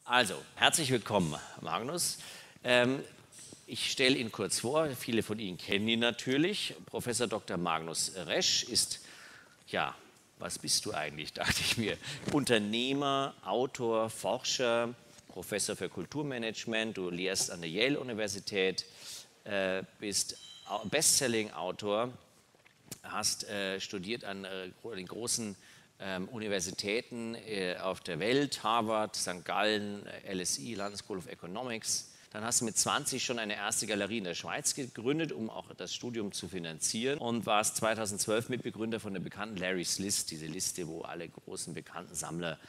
Also, herzlich willkommen, Magnus. Ich stelle ihn kurz vor, viele von Ihnen kennen ihn natürlich. Professor Dr. Magnus Resch ist, ja, was bist du eigentlich, dachte ich mir, Unternehmer, Autor, Forscher, Professor für Kulturmanagement, du lehrst an der Yale-Universität, bist Bestselling-Autor, hast studiert an den großen Universitäten auf der Welt, Harvard, St. Gallen, LSE, London School of Economics. Dann hast du mit 20 schon eine erste Galerie in der Schweiz gegründet, um auch das Studium zu finanzieren und warst 2012 Mitbegründer von der bekannten Larry's List, diese Liste, wo alle großen bekannten Sammler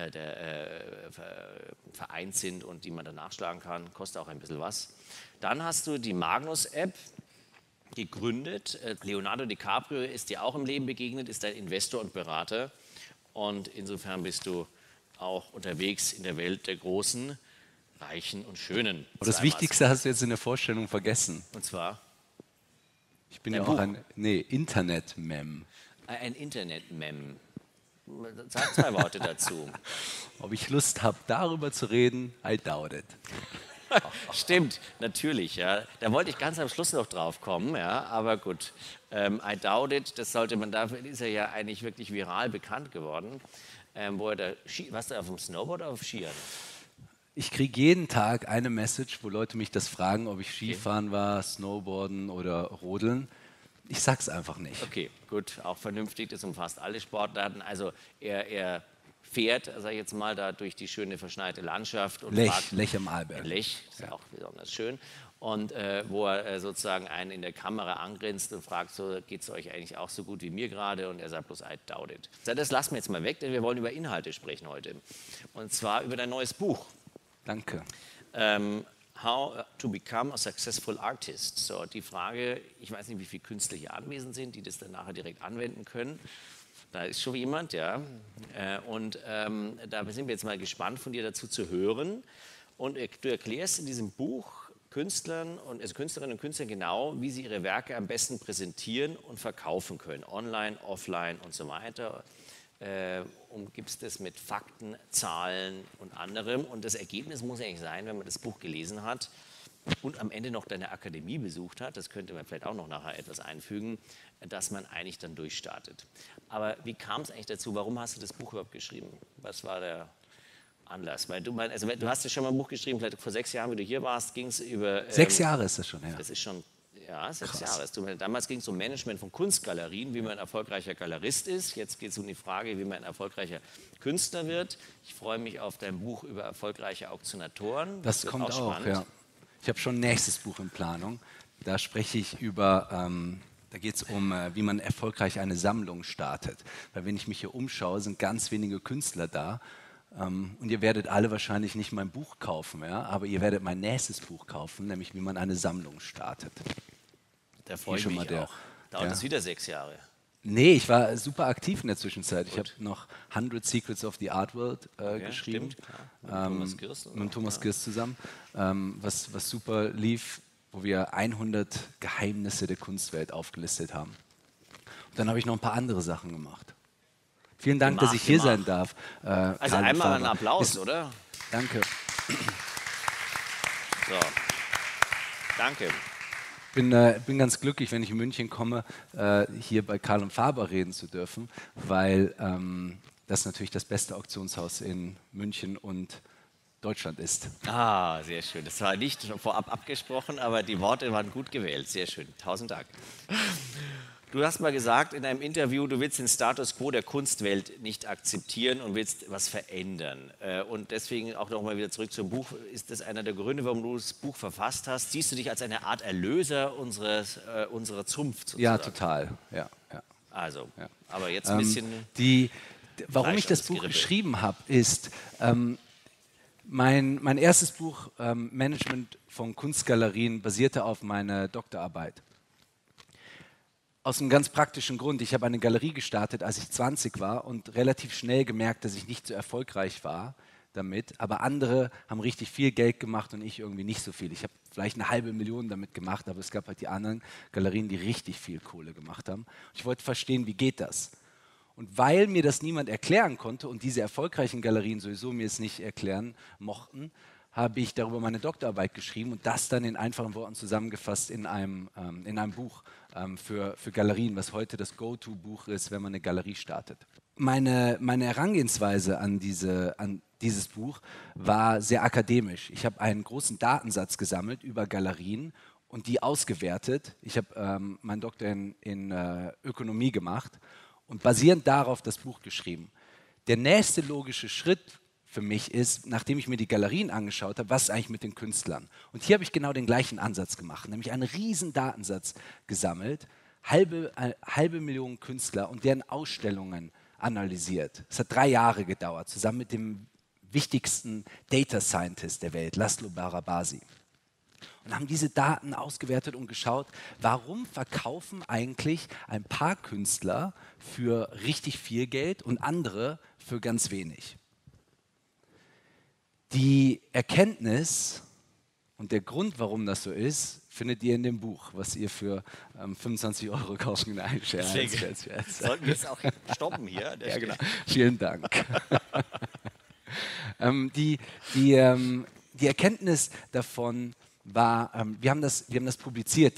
vereint sind und die man dann nachschlagen kann, kostet auch ein bisschen was. Dann hast du die Magnus-App gegründet. Leonardo DiCaprio ist dir auch im Leben begegnet, ist ein Investor und Berater und insofern bist du auch unterwegs in der Welt der Großen, Reichen und Schönen. Aber das Wichtigste hast du jetzt in der Vorstellung vergessen. Und zwar? Ich bin ja auch ein Internet-Mem. Ein Internet-Mem. Sag zwei Worte dazu. Ob ich Lust habe, darüber zu reden, I doubt it. Stimmt, natürlich. Ja. Da wollte ich ganz am Schluss noch drauf kommen, ja, aber gut. I doubt it, das sollte man, dafür ist er ja eigentlich wirklich viral bekannt geworden. Wo er da warst du auf dem Snowboard oder auf Skiern? Ich kriege jeden Tag eine Message, wo Leute mich das fragen, ob ich Skifahren war, Snowboarden oder Rodeln. Ich sag's einfach nicht. Okay, gut, auch vernünftig, das umfasst alle Sportarten. Also er fährt, sag ich jetzt mal, da durch die schöne verschneite Landschaft. Und Lech am Arlberg. Lech, ist ja auch besonders schön. Und wo er sozusagen einen in der Kamera angrinst und fragt, so, geht es euch eigentlich auch so gut wie mir gerade? Und er sagt bloß, I doubt it. Das lassen wir jetzt mal weg, denn wir wollen über Inhalte sprechen heute. Und zwar über dein neues Buch. Danke. How to become a successful artist. So, die Frage, ich weiß nicht, wie viele Künstler hier anwesend sind, die das dann nachher direkt anwenden können. Da ist schon jemand, ja. Da sind wir jetzt mal gespannt, von dir dazu zu hören. Und du erklärst in diesem Buch Künstlerinnen und Künstlern genau, wie sie ihre Werke am besten präsentieren und verkaufen können. Online, offline und so weiter. Umgibst es mit Fakten, Zahlen und anderem. Und das Ergebnis muss eigentlich sein, wenn man das Buch gelesen hat und am Ende noch deine Akademie besucht hat, das könnte man vielleicht auch noch nachher etwas einfügen, dass man eigentlich dann durchstartet. Aber wie kam es eigentlich dazu? Warum hast du das Buch überhaupt geschrieben? Was war der Anlass? Weil du hast ja schon mal ein Buch geschrieben, vielleicht vor 6 Jahren, wie du hier warst, ging es über... 6 Jahre ist das schon, ja. Das ist schon... Ja, 6 Jahre. Damals ging es um Management von Kunstgalerien, wie man ein erfolgreicher Galerist ist. Jetzt geht es um die Frage, wie man ein erfolgreicher Künstler wird. Ich freue mich auf dein Buch über erfolgreiche Auktionatoren. Das kommt auch, ja. Ich habe schon ein nächstes Buch in Planung. Da spreche ich über, da geht es um, wie man erfolgreich eine Sammlung startet. Weil wenn ich mich hier umschaue, sind ganz wenige Künstler da. Und ihr werdet alle wahrscheinlich nicht mein Buch kaufen, ja? Aber ihr werdet mein nächstes Buch kaufen, nämlich wie man eine Sammlung startet. Da freue ich mich auch. Dauert das wieder 6 Jahre? Nee, ich war super aktiv in der Zwischenzeit. Gut. Ich habe noch 100 Secrets of the Art World geschrieben. Stimmt, mit Thomas Girst zusammen. Was super lief, wo wir 100 Geheimnisse der Kunstwelt aufgelistet haben. Und dann habe ich noch ein paar andere Sachen gemacht. Vielen Dank, dass ich hier sein darf. Also einmal einen Applaus, oder? Danke. So. Danke. Bin ganz glücklich, wenn ich in München komme, hier bei Karl & Faber reden zu dürfen, weil das natürlich das beste Auktionshaus in München und Deutschland ist. Ah, sehr schön. Das war nicht vorab abgesprochen, aber die Worte waren gut gewählt. Sehr schön. 1000 Dank. Du hast mal gesagt in einem Interview, du willst den Status quo der Kunstwelt nicht akzeptieren und willst was verändern. Und deswegen auch nochmal wieder zurück zum Buch. Ist das einer der Gründe, warum du das Buch verfasst hast? Siehst du dich als eine Art Erlöser unserer Zunft sozusagen? Ja, total. Ja. Also, ja. Aber jetzt ein bisschen... Warum ich das Buch geschrieben habe, ist... Mein erstes Buch, Management von Kunstgalerien, basierte auf meiner Doktorarbeit. Aus einem ganz praktischen Grund. Ich habe eine Galerie gestartet, als ich 20 war und relativ schnell gemerkt, dass ich nicht so erfolgreich war damit. Aber andere haben richtig viel Geld gemacht und ich irgendwie nicht so viel. Ich habe vielleicht 500.000 damit gemacht, aber es gab halt die anderen Galerien, die richtig viel Kohle gemacht haben. Ich wollte verstehen, wie geht das? Und weil mir das niemand erklären konnte und diese erfolgreichen Galerien sowieso mir es nicht erklären mochten, habe ich darüber meine Doktorarbeit geschrieben und das dann in einfachen Worten zusammengefasst in einem Buch für Galerien, was heute das Go-To-Buch ist, wenn man eine Galerie startet. Meine Herangehensweise an dieses Buch war sehr akademisch. Ich habe einen großen Datensatz gesammelt über Galerien und die ausgewertet. Ich habe meinen Doktor in Ökonomie gemacht und basierend darauf das Buch geschrieben. Der nächste logische Schritt für mich ist, nachdem ich mir die Galerien angeschaut habe, was ist eigentlich mit den Künstlern? Und hier habe ich genau den gleichen Ansatz gemacht, nämlich einen riesen Datensatz gesammelt, halbe Million Künstler und deren Ausstellungen analysiert. Es hat 3 Jahre gedauert, zusammen mit dem wichtigsten Data Scientist der Welt, Laszlo Barabasi. Und haben diese Daten ausgewertet und geschaut, warum verkaufen eigentlich ein paar Künstler für richtig viel Geld und andere für ganz wenig. Die Erkenntnis und der Grund, warum das so ist, findet ihr in dem Buch, was ihr für 25 € kaufen könnt. Sollten wir jetzt auch stoppen hier? Ja, genau. Vielen Dank. Die Erkenntnis davon war, wir haben das publiziert,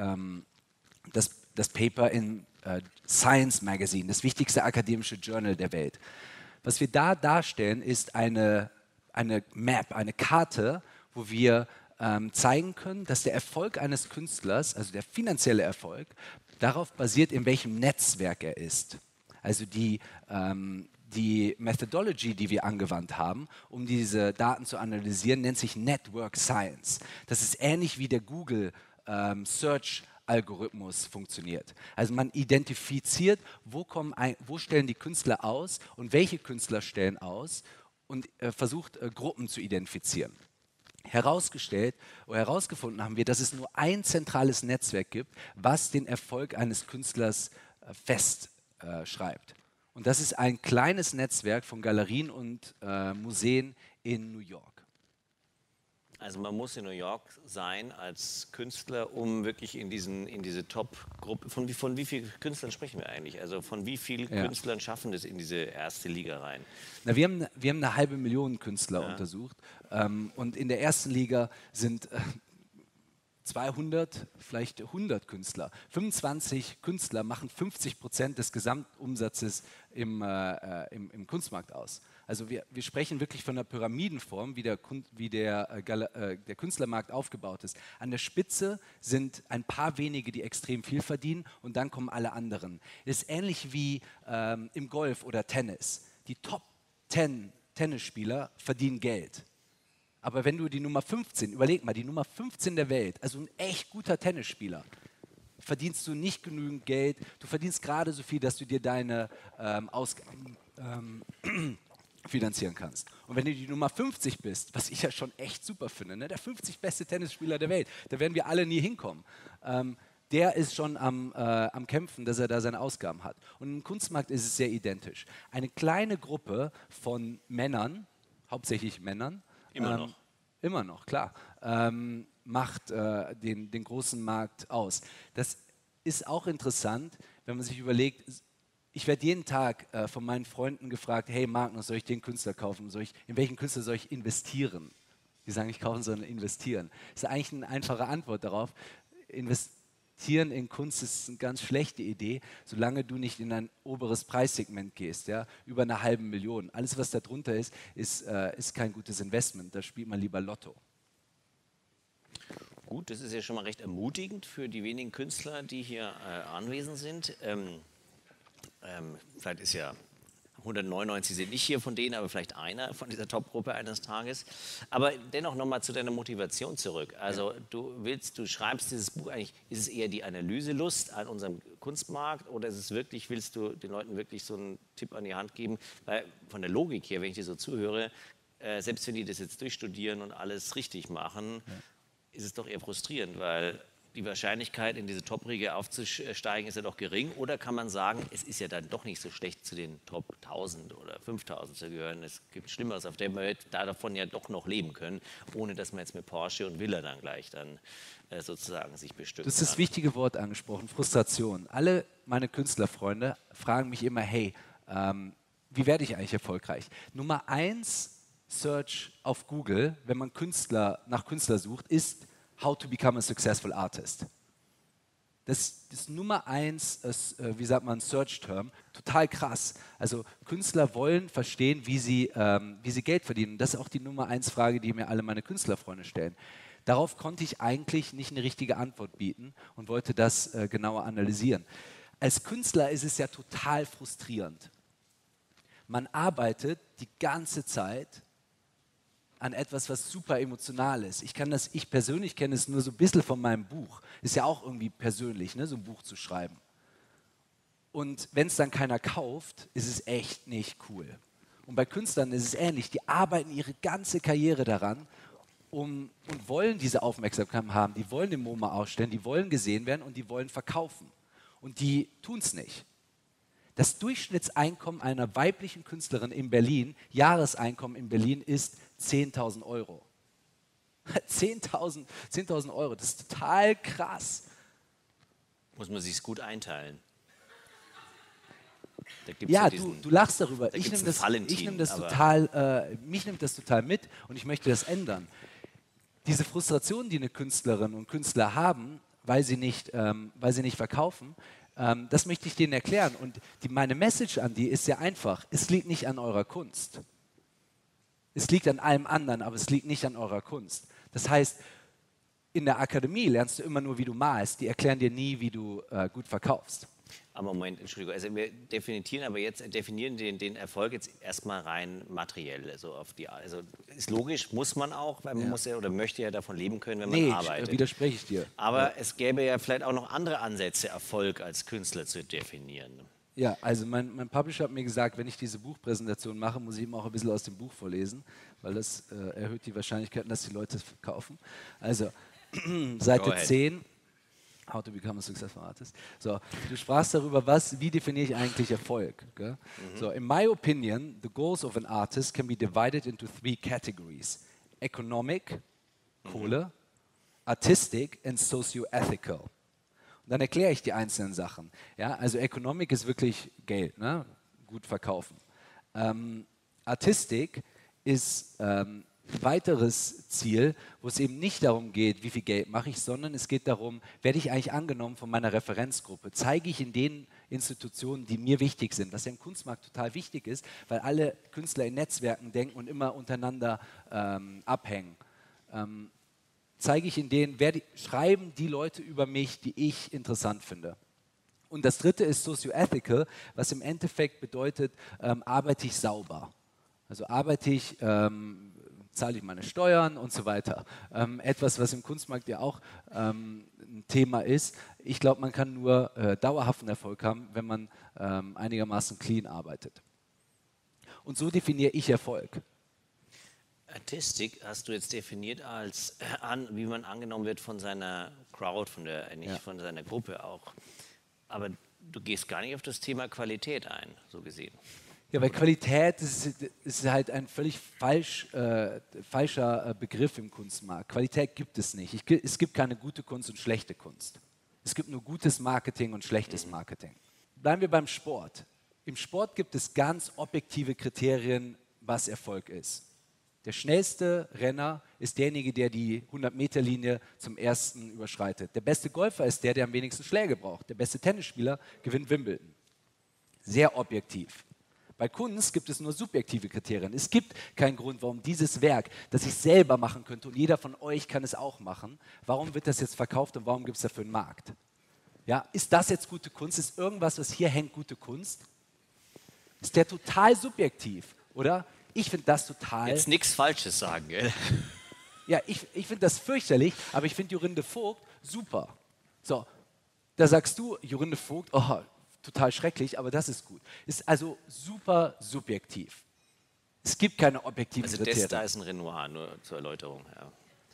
das Paper in Science Magazine, das wichtigste akademische Journal der Welt. Was wir da darstellen, ist eine Map, eine Karte, wo wir zeigen können, dass der Erfolg eines Künstlers, also der finanzielle Erfolg, darauf basiert, in welchem Netzwerk er ist. Also die Methodology, die wir angewandt haben, um diese Daten zu analysieren, nennt sich Network Science. Das ist ähnlich wie der Google Search Algorithmus funktioniert. Also man identifiziert, wo stellen die Künstler aus und welche Künstler stellen aus und versucht, Gruppen zu identifizieren. Herausgefunden haben wir, dass es nur ein zentrales Netzwerk gibt, was den Erfolg eines Künstlers festschreibt. Und das ist ein kleines Netzwerk von Galerien und Museen in New York. Also man muss in New York sein als Künstler, um wirklich in diese Top-Gruppe, von wie vielen Künstlern sprechen wir eigentlich? Also von wie vielen Künstlern schaffen das in diese erste Liga rein? Na, wir haben eine halbe Million Künstler untersucht und in der ersten Liga sind 200, vielleicht 100 Künstler. 25 Künstler machen 50% des Gesamtumsatzes im Kunstmarkt aus. Also wir sprechen wirklich von einer Pyramidenform, wie der Künstlermarkt aufgebaut ist. An der Spitze sind ein paar wenige, die extrem viel verdienen und dann kommen alle anderen. Es ist ähnlich wie im Golf oder Tennis. Die Top 10 Tennisspieler verdienen Geld. Aber wenn du die Nummer 15, überleg mal, die Nummer 15 der Welt, also ein echt guter Tennisspieler, verdienst du nicht genügend Geld, du verdienst gerade so viel, dass du dir deine Ausgaben finanzieren kannst. Und wenn du die Nummer 50 bist, was ich ja schon echt super finde, ne, der 50 beste Tennisspieler der Welt, da werden wir alle nie hinkommen. Der ist schon am Kämpfen, dass er da seine Ausgaben hat. Und im Kunstmarkt ist es sehr identisch. Eine kleine Gruppe von Männern, hauptsächlich Männern, immer noch, klar, macht den großen Markt aus. Das ist auch interessant, wenn man sich überlegt, ich werde jeden Tag von meinen Freunden gefragt, hey Magnus, soll ich den Künstler kaufen? In welchen Künstler soll ich investieren? Die sagen nicht kaufen, sondern investieren. Das ist eigentlich eine einfache Antwort darauf. Investieren in Kunst ist eine ganz schlechte Idee, solange du nicht in ein oberes Preissegment gehst, ja, über 500.000. Alles, was da drunter ist kein gutes Investment. Da spielt man lieber Lotto. Gut, das ist ja schon mal recht ermutigend für die wenigen Künstler, die hier anwesend sind. Vielleicht ist ja 199 sind nicht hier von denen, aber vielleicht einer von dieser Top-Gruppe eines Tages. Aber dennoch nochmal zu deiner Motivation zurück. Also du schreibst dieses Buch eigentlich, ist es eher die Analyselust an unserem Kunstmarkt oder ist es wirklich, willst du den Leuten wirklich so einen Tipp an die Hand geben? Weil von der Logik her, wenn ich dir so zuhöre, selbst wenn die das jetzt durchstudieren und alles richtig machen, ist es doch eher frustrierend, weil die Wahrscheinlichkeit, in diese Top-Riege aufzusteigen, ist ja doch gering. Oder kann man sagen, es ist ja dann doch nicht so schlecht, zu den Top 1000 oder 5000 zu gehören. Es gibt Schlimmeres, auf dem wir davon ja doch noch leben können, ohne dass man jetzt mit Porsche und Villa dann gleich dann sozusagen sich bestückt. Du hast das wichtige Wort angesprochen, Frustration. Alle meine Künstlerfreunde fragen mich immer, hey, Wie werde ich eigentlich erfolgreich? Nummer 1 Search auf Google, wenn man nach Künstler sucht, ist How to become a successful artist. Das ist Nummer 1, wie sagt man, Search-Term, total krass. Also Künstler wollen verstehen, wie sie Geld verdienen. Das ist auch die Nummer 1 Frage, die mir alle meine Künstlerfreunde stellen. Darauf konnte ich eigentlich nicht eine richtige Antwort bieten und wollte das genauer analysieren. Als Künstler ist es ja total frustrierend. Man arbeitet die ganze Zeit an etwas, was super emotional ist. Ich persönlich kenne es nur so ein bisschen von meinem Buch. Ist ja auch irgendwie persönlich, ne, so ein Buch zu schreiben. Und wenn es dann keiner kauft, ist es echt nicht cool. Und bei Künstlern ist es ähnlich. Die arbeiten ihre ganze Karriere daran und wollen diese Aufmerksamkeit haben. Die wollen im MoMA ausstellen, die wollen gesehen werden und die wollen verkaufen. Und die tun es nicht. Das Durchschnittseinkommen einer weiblichen Künstlerin in Berlin, Jahreseinkommen in Berlin ist 10.000 Euro. 10.000 Euro, das ist total krass. Muss man sich gut einteilen. Ja, du lachst darüber. Mich nimmt das total mit und ich möchte das ändern. Diese Frustration, die eine Künstlerin und Künstler haben, weil sie nicht verkaufen, das möchte ich denen erklären. Und meine Message an die ist sehr einfach. Es liegt nicht an eurer Kunst. Es liegt an allem anderen, aber es liegt nicht an eurer Kunst. Das heißt, in der Akademie lernst du immer nur, wie du malst. Die erklären dir nie, wie du gut verkaufst. Aber Moment, Entschuldigung, also wir definieren den Erfolg jetzt erstmal rein materiell. Also ist logisch, muss man auch, weil man muss ja oder möchte ja davon leben können, wenn man arbeitet. Widerspreche ich dir. Aber es gäbe ja vielleicht auch noch andere Ansätze, Erfolg als Künstler zu definieren. Ja, also mein Publisher hat mir gesagt, wenn ich diese Buchpräsentation mache, muss ich ihm auch ein bisschen aus dem Buch vorlesen, weil das erhöht die Wahrscheinlichkeit, dass die Leute es kaufen. Also, Seite 10. How to become a successful artist. So, du sprachst darüber, wie definiere ich eigentlich Erfolg? Okay? So, in my opinion, the goals of an artist can be divided into 3 categories: economic, Kohle, artistic and socio-ethical. Und dann erkläre ich die einzelnen Sachen. Ja, also economic ist wirklich Geld, ne? Gut verkaufen. Artistic ist weiteres Ziel, wo es eben nicht darum geht, wie viel Geld mache ich, sondern es geht darum, werde ich eigentlich angenommen von meiner Referenzgruppe? Zeige ich in den Institutionen, die mir wichtig sind, was ja im Kunstmarkt total wichtig ist, weil alle Künstler in Netzwerken denken und immer untereinander abhängen. Zeige ich in denen, schreiben die Leute über mich, die ich interessant finde. Und das dritte ist socio-ethical, was im Endeffekt bedeutet, arbeite ich sauber. Also arbeite ich zahle ich meine Steuern und so weiter. Etwas, was im Kunstmarkt ja auch ein Thema ist. Ich glaube, man kann nur dauerhaften Erfolg haben, wenn man einigermaßen clean arbeitet. Und so definiere ich Erfolg. Artistik hast du jetzt definiert als, wie man angenommen wird von seiner Crowd, von seiner Gruppe auch. Aber du gehst gar nicht auf das Thema Qualität ein, so gesehen. Ja, weil Qualität ist halt ein völlig falscher Begriff im Kunstmarkt. Qualität gibt es nicht. Es gibt keine gute Kunst und schlechte Kunst. Es gibt nur gutes Marketing und schlechtes Marketing. Bleiben wir beim Sport. Im Sport gibt es ganz objektive Kriterien, was Erfolg ist. Der schnellste Renner ist derjenige, der die 100-Meter-Linie zum ersten überschreitet. Der beste Golfer ist der am wenigsten Schläge braucht. Der beste Tennisspieler gewinnt Wimbledon. Sehr objektiv. Bei Kunst gibt es nur subjektive Kriterien. Es gibt keinen Grund, warum dieses Werk, das ich selber machen könnte und jeder von euch kann es auch machen, warum wird das jetzt verkauft und warum gibt es dafür einen Markt? Ja, ist das jetzt gute Kunst? Ist irgendwas, was hier hängt, gute Kunst? Ist der total subjektiv, oder? Ich finde das total... Jetzt nichts Falsches sagen, gell? Ja, ich finde das fürchterlich, aber ich finde Jorinde Vogt super. So, da sagst du, Jorinde Vogt, oh, total schrecklich, aber das ist gut. Ist also super subjektiv. Es gibt keine objektiven Kriterien. Also da ist ein Renoir, nur zur Erläuterung. Ja.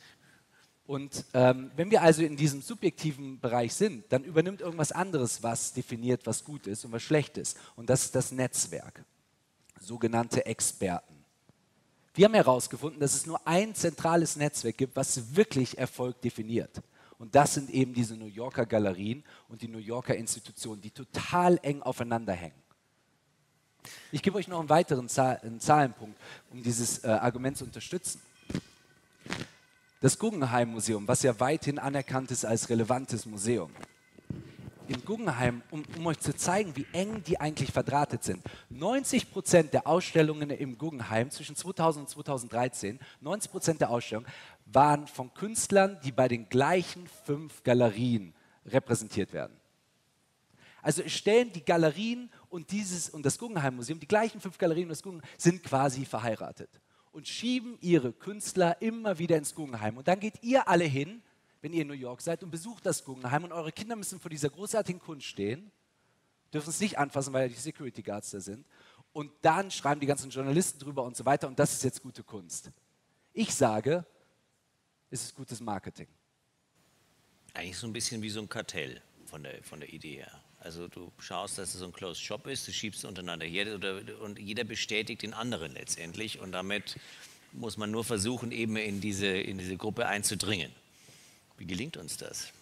Und wenn wir also in diesem subjektiven Bereich sind, dann übernimmt irgendwas anderes, was definiert, was gut ist und was schlecht ist. Und das ist das Netzwerk. Sogenannte Experten. Wir haben herausgefunden, dass es nur ein zentrales Netzwerk gibt, was wirklich Erfolg definiert. Und das sind eben diese New Yorker Galerien und die New Yorker Institutionen, die total eng aufeinander hängen. Ich gebe euch noch einen weiteren einen Zahlenpunkt, um dieses Argument zu unterstützen. Das Guggenheim-Museum, was ja weithin anerkannt ist als relevantes Museum. Im Guggenheim, um euch zu zeigen, wie eng die eigentlich verdrahtet sind. 90% der Ausstellungen im Guggenheim zwischen 2000 und 2013, 90% der Ausstellungen waren von Künstlern, die bei den gleichen 5 Galerien repräsentiert werden. Also es stellen die Galerien und das Guggenheim-Museum, die gleichen 5 Galerien und das Guggenheim sind quasi verheiratet und schieben ihre Künstler immer wieder ins Guggenheim. Und dann geht ihr alle hin, wenn ihr in New York seid und besucht das Guggenheim und eure Kinder müssen vor dieser großartigen Kunst stehen, dürfen es nicht anfassen, weil ja die Security Guards da sind. Und dann schreiben die ganzen Journalisten drüber und so weiter und das ist jetzt gute Kunst. Ich sage, es ist gutes Marketing. Eigentlich so ein bisschen wie so ein Kartell von der Idee her. Also du schaust, dass es so ein Closed Shop ist, du schiebst untereinander her und jeder bestätigt den anderen letztendlich und damit muss man nur versuchen, eben in diese Gruppe einzudringen. Wie gelingt uns das?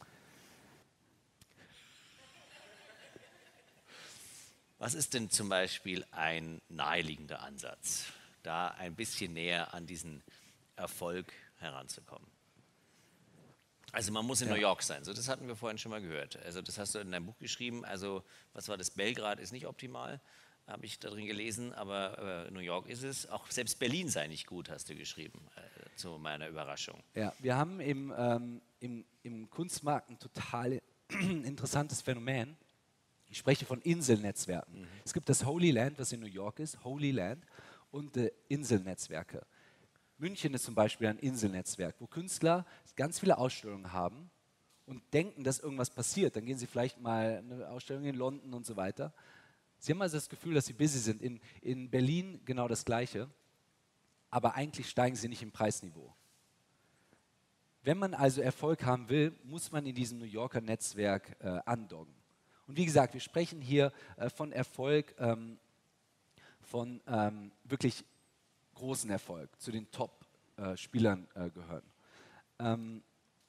Was ist denn zum Beispiel ein naheliegender Ansatz, da ein bisschen näher an diesen Erfolg heranzukommen? Also man muss in New York sein, so das hatten wir vorhin schon mal gehört. Also das hast du in deinem Buch geschrieben. Also was war das? Belgrad ist nicht optimal, habe ich da drin gelesen, aber New York ist es. Auch selbst Berlin sei nicht gut, hast du geschrieben, zu meiner Überraschung. Ja, wir haben im Kunstmarkt ein total interessantes Phänomen. Ich spreche von Inselnetzwerken. Es gibt das Holy Land, was in New York ist, Holy Land, und Inselnetzwerke. München ist zum Beispiel ein Inselnetzwerk, wo Künstler ganz viele Ausstellungen haben und denken, dass irgendwas passiert. Dann gehen sie vielleicht mal eine Ausstellung in London und so weiter. Sie haben also das Gefühl, dass sie busy sind. In Berlin genau das Gleiche, aber eigentlich steigen sie nicht im Preisniveau. Wenn man also Erfolg haben will, muss man in diesem New Yorker Netzwerk andocken. Und wie gesagt, wir sprechen hier von Erfolg, von wirklich großen Erfolg, zu den Top-Spielern gehören.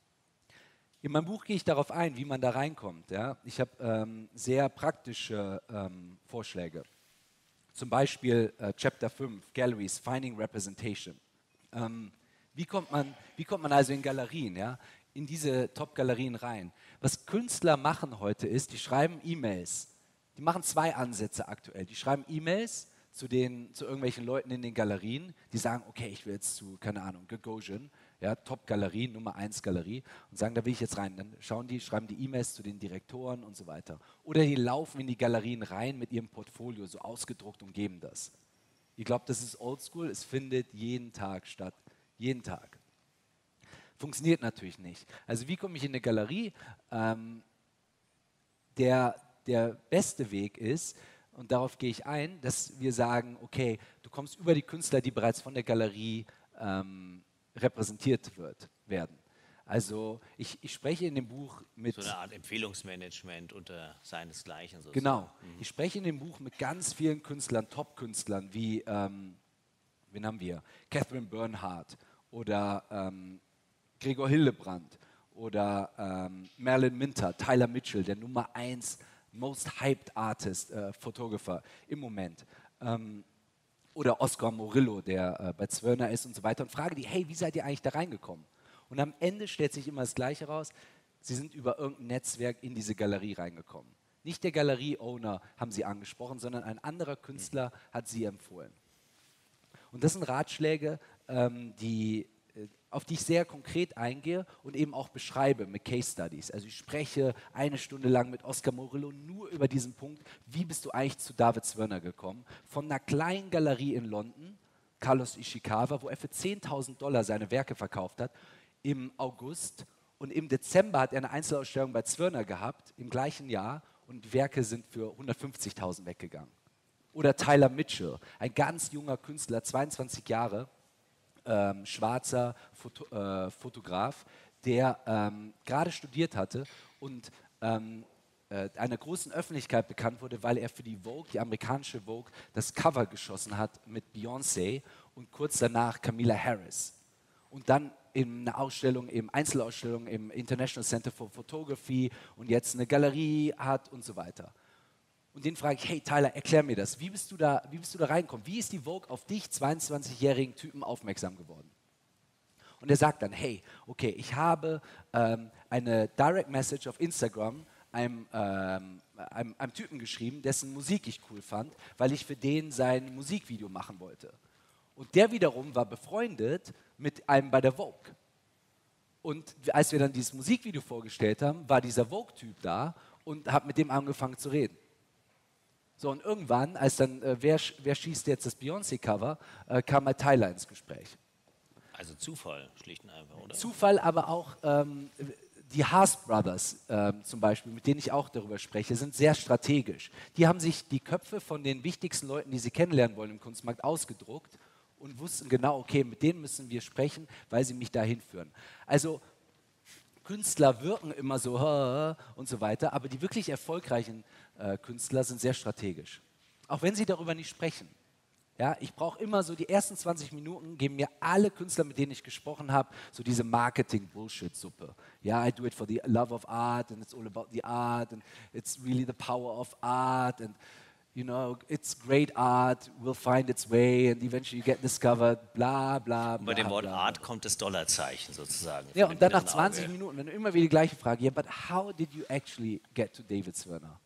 In meinem Buch gehe ich darauf ein, wie man da reinkommt. Ja? Ich habe sehr praktische Vorschläge. Zum Beispiel Chapter 5, Galleries, Finding Representation. Wie kommt man also in Galerien, ja? In diese Top-Galerien rein? Was Künstler machen heute ist, die schreiben E-Mails. Die machen 2 Ansätze aktuell. Die schreiben E-Mails zu irgendwelchen Leuten in den Galerien, die sagen, okay, ich will jetzt zu, keine Ahnung, Gagosian, ja, Top-Galerie, Nummer 1 Galerie, und sagen, da will ich jetzt rein. Dann schreiben die E-Mails zu den Direktoren und so weiter. Oder die laufen in die Galerien rein mit ihrem Portfolio, so ausgedruckt und geben das. Ich glaube, das ist oldschool, es findet jeden Tag statt. Jeden Tag. Funktioniert natürlich nicht. Also wie komme ich in eine Galerie? Der beste Weg ist, und darauf gehe ich ein, dass wir sagen, okay, du kommst über die Künstler, die bereits von der Galerie repräsentiert werden. Also ich spreche in dem Buch mit... So eine Art Empfehlungsmanagement unter seinesgleichen. Sozusagen. Genau. Ich spreche in dem Buch mit ganz vielen Künstlern, Top-Künstlern, wie, wen haben wir? Catherine Bernhardt oder Gregor Hildebrandt oder Marilyn Minter, Tyler Mitchell, der Nummer 1 Most Hyped Artist, Photographer im Moment. Oder Oscar Murillo, der bei Zwirner ist und so weiter. Und frage die, hey, wie seid ihr eigentlich da reingekommen? Und am Ende stellt sich immer das Gleiche raus. Sie sind über irgendein Netzwerk in diese Galerie reingekommen. Nicht der Galerie-Owner haben sie angesprochen, sondern ein anderer Künstler hat sie empfohlen. Und das sind Ratschläge, auf die ich sehr konkret eingehe und eben auch beschreibe mit Case Studies. Also ich spreche 1 Stunde lang mit Oscar Murillo nur über diesen Punkt, wie bist du eigentlich zu David Zwirner gekommen? Von einer kleinen Galerie in London, Carlos Ishikawa, wo er für $10.000 seine Werke verkauft hat, im August, und im Dezember hat er eine Einzelausstellung bei Zwirner gehabt, im gleichen Jahr, und die Werke sind für 150.000 weggegangen. Oder Tyler Mitchell, ein ganz junger Künstler, 22 Jahre, schwarzer Fotograf, der gerade studiert hatte und einer großen Öffentlichkeit bekannt wurde, weil er für die Vogue, die amerikanische Vogue, das Cover geschossen hat mit Beyoncé und kurz danach Camilla Harris. Und dann in einer Ausstellung, Einzelausstellung im International Center for Photography und jetzt eine Galerie hat und so weiter. Und den frage ich, hey Tyler, erklär mir das. Wie bist du da reingekommen? Wie ist die Vogue auf dich, 22-jährigen Typen, aufmerksam geworden? Und er sagt dann, hey, okay, ich habe eine Direct Message auf Instagram einem Typen geschrieben, dessen Musik ich cool fand, weil ich für den sein Musikvideo machen wollte. Und der wiederum war befreundet mit einem bei der Vogue. Und als wir dann dieses Musikvideo vorgestellt haben, war dieser Vogue-Typ da und hat mit dem angefangen zu reden. So, und irgendwann, als dann, wer schießt jetzt das Beyoncé-Cover, kam mal Tyler ins Gespräch. Also Zufall, schlicht und einfach, oder? Zufall, aber auch die Haas Brothers zum Beispiel, mit denen ich auch darüber spreche, sind sehr strategisch. Die haben sich die Köpfe von den wichtigsten Leuten, die sie kennenlernen wollen im Kunstmarkt, ausgedruckt und wussten genau, okay, mit denen müssen wir sprechen, weil sie mich dahin führen. Also Künstler wirken immer so und so weiter, aber die wirklich erfolgreichen Künstler sind sehr strategisch. Auch wenn sie darüber nicht sprechen. Ja, ich brauche immer so die ersten 20 Minuten, geben mir alle Künstler, mit denen ich gesprochen habe, so diese Marketing-Bullshit-Suppe. Ja, I do it for the love of art and it's all about the art and it's really the power of art and you know, it's great art, will find its way and eventually you get discovered, bla bla bla. Bei dem Wort bla, Art kommt das Dollarzeichen sozusagen. Ja, und dann nach inneren 20 Auge. Minuten, wenn du immer wieder die gleiche Frage, yeah, but how did you actually get to David Zwirner?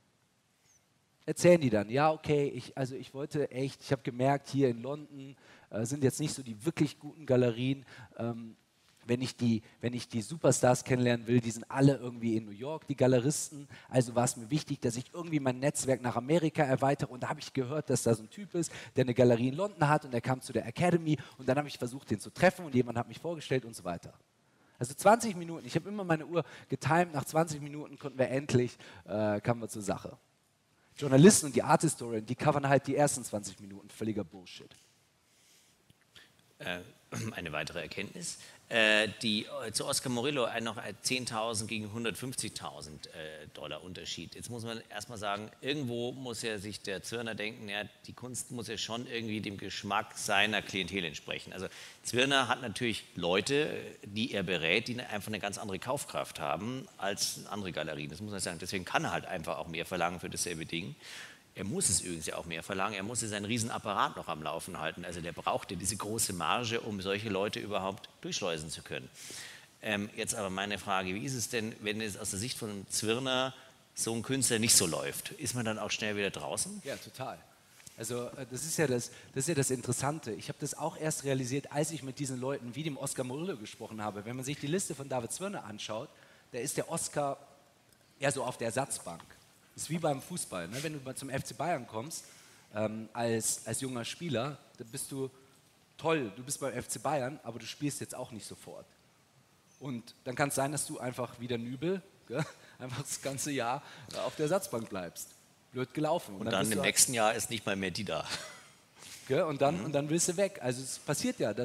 Erzählen die dann, ja, okay, ich wollte echt, ich habe gemerkt, hier in London sind jetzt nicht so die wirklich guten Galerien. Wenn ich die Superstars kennenlernen will, die sind alle irgendwie in New York, die Galeristen. Also war es mir wichtig, dass ich irgendwie mein Netzwerk nach Amerika erweitere. Und da habe ich gehört, dass da so ein Typ ist, der eine Galerie in London hat und der kam zu der Academy. Und dann habe ich versucht, den zu treffen und jemand hat mich vorgestellt und so weiter. Also 20 Minuten, ich habe immer meine Uhr getimt, nach 20 Minuten konnten wir endlich, kamen wir zur Sache. Journalisten und die Art-Historien, die covern halt die ersten 20 Minuten, völliger Bullshit. Eine weitere Erkenntnis. Zu Oscar Murillo noch 10.000 gegen 150.000 Dollar Unterschied. Jetzt muss man erstmal sagen, irgendwo muss ja sich der Zwirner denken, ja, die Kunst muss ja schon irgendwie dem Geschmack seiner Klientel entsprechen. Also Zwirner hat natürlich Leute, die er berät, die einfach eine ganz andere Kaufkraft haben als andere Galerien. Das muss man sagen. Deswegen kann er halt einfach auch mehr verlangen für dasselbe Ding. Er muss es übrigens ja auch mehr verlangen, er muss ja seinen Riesenapparat noch am Laufen halten. Also der braucht ja diese große Marge, um solche Leute überhaupt durchschleusen zu können. Jetzt aber meine Frage, wie ist es denn, wenn es aus der Sicht von einem Zwirner so ein Künstler nicht so läuft? Ist man dann auch schnell wieder draußen? Ja, total. Also das ist ja das Interessante. Ich habe das auch erst realisiert, als ich mit diesen Leuten wie dem Oscar Murillo gesprochen habe. Wenn man sich die Liste von David Zwirner anschaut, da ist der Oscar eher so auf der Ersatzbank. Das ist wie beim Fußball. Ne? Wenn du mal zum FC Bayern kommst, als junger Spieler, dann bist du toll, du bist beim FC Bayern, aber du spielst jetzt auch nicht sofort. Und dann kann es sein, dass du einfach wieder Nübel, gell, einfach das ganze Jahr auf der Ersatzbank bleibst. Blöd gelaufen. Und dann im nächsten Jahr ist nicht mal mehr die da. Gell, und dann willst du weg. Also es passiert ja,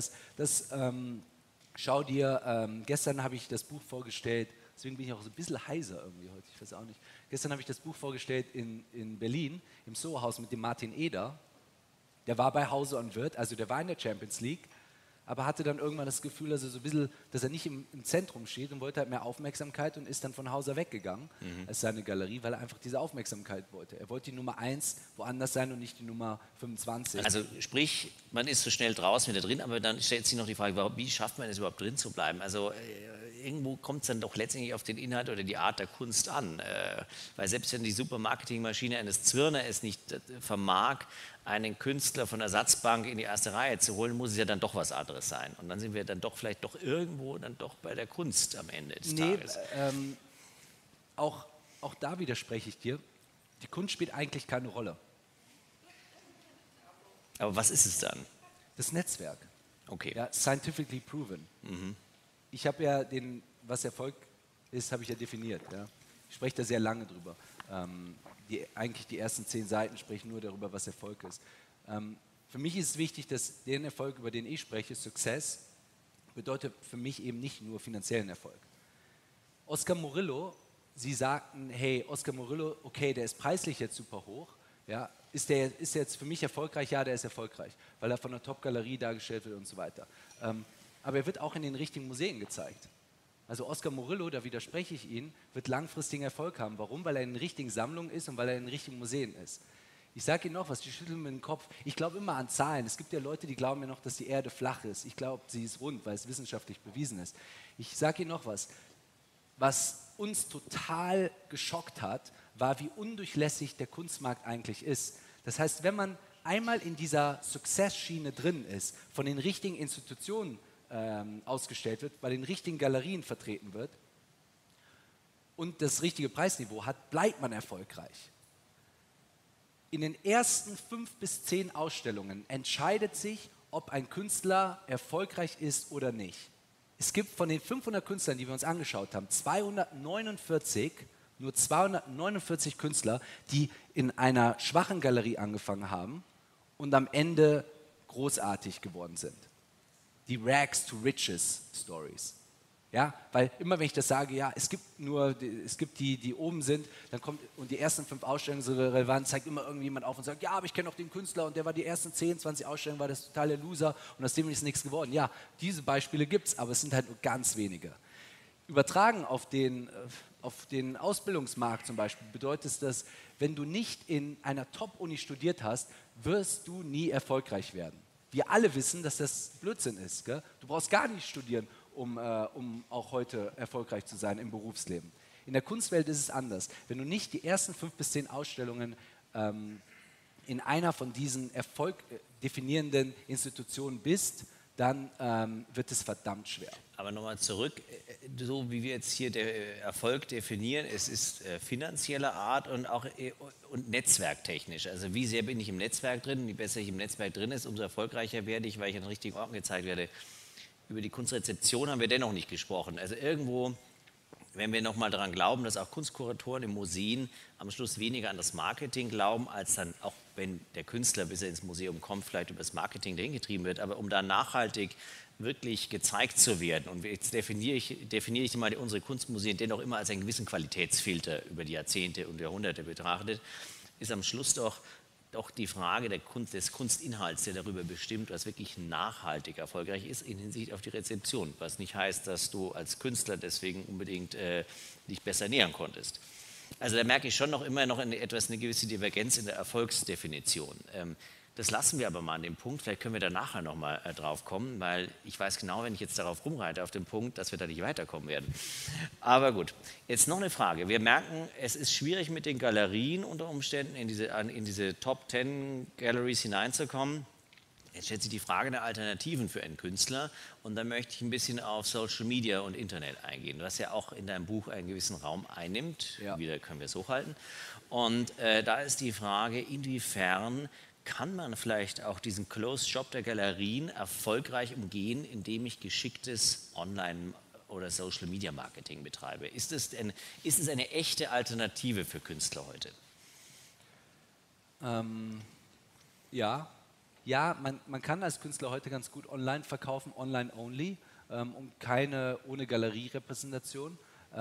schau dir, gestern habe ich das Buch vorgestellt, deswegen bin ich auch so ein bisschen heiser irgendwie heute, ich weiß auch nicht. Gestern habe ich das Buch vorgestellt in Berlin, im Soho-Haus mit dem Martin Eder. Der war bei Hause und Wirth, also der war in der Champions League, aber hatte dann irgendwann das Gefühl, dass er nicht im Zentrum steht und wollte halt mehr Aufmerksamkeit und ist dann von Hause weggegangen als seine Galerie, weil er einfach diese Aufmerksamkeit wollte. Er wollte die Nummer 1 woanders sein und nicht die Nummer 25. Also sprich, man ist so schnell draußen wieder drin, aber dann stellt sich noch die Frage, wie schafft man es überhaupt drin zu bleiben? Also irgendwo kommt es dann doch letztendlich auf den Inhalt oder die Art der Kunst an. Weil selbst wenn die Supermarketingmaschine eines Zwirner es nicht vermag, einen Künstler von der Ersatzbank in die erste Reihe zu holen, muss es ja dann doch was anderes sein. Und dann sind wir dann doch vielleicht doch irgendwo dann doch bei der Kunst am Ende des Tages. Auch da widerspreche ich dir. Die Kunst spielt eigentlich keine Rolle. Aber was ist es dann? Das Netzwerk. Okay. Ja, scientifically proven. Ich habe ja was Erfolg ist, habe ich ja definiert. Ja. Ich spreche da sehr lange drüber. Eigentlich die ersten 10 Seiten sprechen nur darüber, was Erfolg ist. Für mich ist es wichtig, dass den Erfolg, über den ich spreche, Success, bedeutet für mich eben nicht nur finanziellen Erfolg. Oscar Murillo, Sie sagten, hey, Oscar Murillo, okay, der ist preislich jetzt super hoch. Ja, ist der jetzt für mich erfolgreich? Ja, der ist erfolgreich, weil er von der Top-Galerie dargestellt wird und so weiter. Aber er wird auch in den richtigen Museen gezeigt. Also Oscar Murillo, da widerspreche ich Ihnen, wird langfristigen Erfolg haben. Warum? Weil er in den richtigen Sammlungen ist und weil er in den richtigen Museen ist. Ich sage Ihnen noch was, die schütteln mir den Kopf. Ich glaube immer an Zahlen. Es gibt ja Leute, die glauben ja noch, dass die Erde flach ist. Ich glaube, sie ist rund, weil es wissenschaftlich bewiesen ist. Ich sage Ihnen noch was. Was uns total geschockt hat, war, wie undurchlässig der Kunstmarkt eigentlich ist. Das heißt, wenn man einmal in dieser Success-Schiene drin ist, von den richtigen Institutionen ausgestellt wird, bei den richtigen Galerien vertreten wird und das richtige Preisniveau hat, bleibt man erfolgreich. In den ersten 5 bis 10 Ausstellungen entscheidet sich, ob ein Künstler erfolgreich ist oder nicht. Es gibt von den 500 Künstlern, die wir uns angeschaut haben, nur 249 Künstler, die in einer schwachen Galerie angefangen haben und am Ende großartig geworden sind. Die Rags to Riches Stories. Ja, weil immer wenn ich das sage, ja, es gibt die oben sind, dann kommt, und die ersten 5 Ausstellungen sind relevant, zeigt immer irgendjemand auf und sagt, ja, aber ich kenne auch den Künstler und der war die ersten 10, 20 Ausstellungen, war das total der Loser und aus dem ist nichts geworden. Ja, diese Beispiele gibt es, aber es sind halt nur ganz wenige. Übertragen auf den Ausbildungsmarkt zum Beispiel bedeutet das, wenn du nicht in einer Top-Uni studiert hast, wirst du nie erfolgreich werden. Wir alle wissen, dass das Blödsinn ist. Gell? Du brauchst gar nicht studieren, um auch heute erfolgreich zu sein im Berufsleben. In der Kunstwelt ist es anders. Wenn du nicht die ersten 5 bis 10 Ausstellungen in einer von diesen erfolgdefinierenden Institutionen bist, dann wird es verdammt schwer. Aber nochmal zurück, so wie wir jetzt hier den Erfolg definieren, es ist finanzieller Art und auch und netzwerktechnisch. Also wie sehr bin ich im Netzwerk drin, je besser ich im Netzwerk drin ist, umso erfolgreicher werde ich, weil ich an den richtigen Orten gezeigt werde. Über die Kunstrezeption haben wir dennoch nicht gesprochen. Also irgendwo, wenn wir nochmal daran glauben, dass auch Kunstkuratoren in Museen am Schluss weniger an das Marketing glauben, als dann auch, wenn der Künstler, bis er ins Museum kommt, vielleicht über das Marketing dahin getrieben wird, aber um da nachhaltig wirklich gezeigt zu werden. Und jetzt definiere ich mal unsere Kunstmuseen dennoch immer als einen gewissen Qualitätsfilter über die Jahrzehnte und Jahrhunderte betrachtet, ist am Schluss doch die Frage des Kunstinhalts, der darüber bestimmt, was wirklich nachhaltig erfolgreich ist, in Hinsicht auf die Rezeption. Was nicht heißt, dass du als Künstler deswegen unbedingt dich besser nähern konntest. Also da merke ich schon noch immer noch eine gewisse Divergenz in der Erfolgsdefinition. Das lassen wir aber mal an dem Punkt, vielleicht können wir da nachher nochmal drauf kommen, weil ich weiß genau, wenn ich jetzt darauf rumreite, auf den Punkt, dass wir da nicht weiterkommen werden. Aber gut, jetzt noch eine Frage. Wir merken, es ist schwierig mit den Galerien unter Umständen in diese Top 10 Galleries hineinzukommen. Jetzt stellt sich die Frage der Alternativen für einen Künstler und da möchte ich ein bisschen auf Social Media und Internet eingehen, was ja auch in deinem Buch einen gewissen Raum einnimmt. Ja. Wieder können wir es hochhalten. Und da ist die Frage, inwiefern kann man vielleicht auch diesen Closed Shop der Galerien erfolgreich umgehen, indem ich geschicktes Online- oder Social-Media-Marketing betreibe? Ist es eine echte Alternative für Künstler heute? Ja, man kann als Künstler heute ganz gut online verkaufen, online only, und ohne Galerierepräsentation.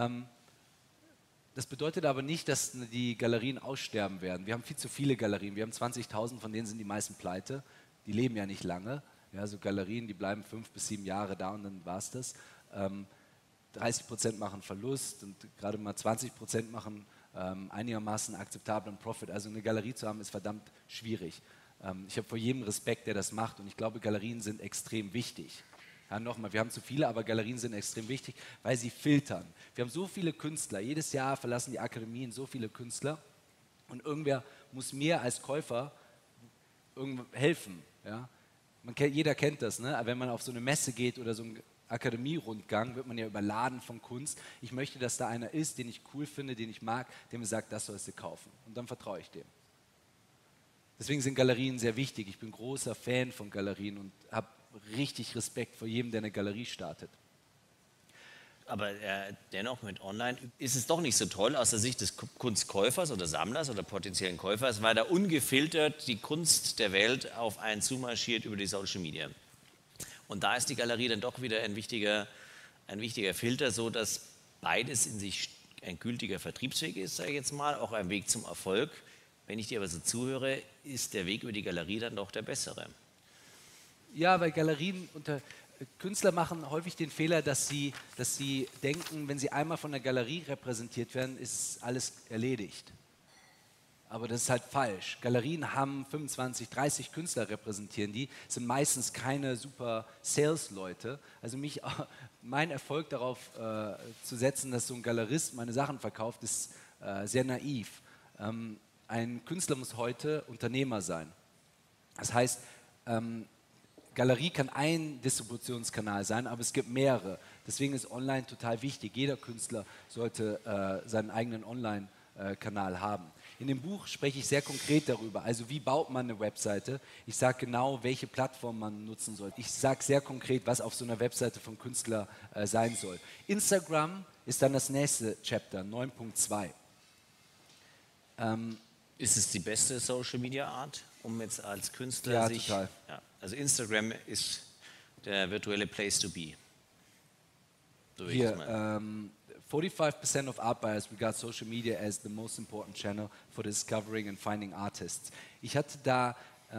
Das bedeutet aber nicht, dass die Galerien aussterben werden. Wir haben viel zu viele Galerien. Wir haben 20.000, von denen sind die meisten pleite. Die leben ja nicht lange. Ja, so Galerien, die bleiben 5 bis 7 Jahre da und dann war es das. 30% machen Verlust und gerade mal 20% machen einigermaßen akzeptablen Profit. Also eine Galerie zu haben, ist verdammt schwierig. Ich habe vor jedem Respekt, der das macht und ich glaube, Galerien sind extrem wichtig. Ja, nochmal, wir haben zu viele, aber Galerien sind extrem wichtig, weil sie filtern. Wir haben so viele Künstler, jedes Jahr verlassen die Akademien so viele Künstler und irgendwer muss mir als Käufer helfen. Ja? Jeder kennt das, ne? Wenn man auf so eine Messe geht oder so einen Akademierundgang, wird man ja überladen von Kunst. Ich möchte, dass da einer ist, den ich cool finde, den ich mag, der mir sagt, das sollst du kaufen. Und dann vertraue ich dem. Deswegen sind Galerien sehr wichtig. Ich bin großer Fan von Galerien und habe richtig Respekt vor jedem, der eine Galerie startet. Aber dennoch mit Online ist es doch nicht so toll aus der Sicht des Kunstkäufers oder Sammlers oder potenziellen Käufers, weil da ungefiltert die Kunst der Welt auf einen zumarschiert über die Social Media. Und da ist die Galerie dann doch wieder ein wichtiger Filter, so dass beides in sich ein gültiger Vertriebsweg ist, sage ich jetzt mal, auch ein Weg zum Erfolg. Wenn ich dir aber so zuhöre, ist der Weg über die Galerie dann doch der bessere. Ja, weil Galerien Künstler machen häufig den Fehler, dass sie denken, wenn sie einmal von der Galerie repräsentiert werden, ist alles erledigt. Aber das ist halt falsch. Galerien haben 25, 30 Künstler repräsentieren die, sind meistens keine super Sales-Leute. Also mein Erfolg darauf zu setzen, dass so ein Galerist meine Sachen verkauft, ist sehr naiv. Ein Künstler muss heute Unternehmer sein. Das heißt, Galerie kann ein Distributionskanal sein, aber es gibt mehrere. Deswegen ist online total wichtig. Jeder Künstler sollte seinen eigenen Online-Kanal haben. In dem Buch spreche ich sehr konkret darüber, also wie baut man eine Webseite. Ich sage genau, welche Plattform man nutzen sollte. Ich sage sehr konkret, was auf so einer Webseite vom Künstler sein soll. Instagram ist dann das nächste Chapter, 9.2. Ist es die beste Social-Media-Art, um jetzt als Künstler sich... Total. Ja, also Instagram ist der virtuelle Place to be. So will ich es mal. 45% of art buyers regard social media as the most important channel for discovering and finding artists. Ich hatte da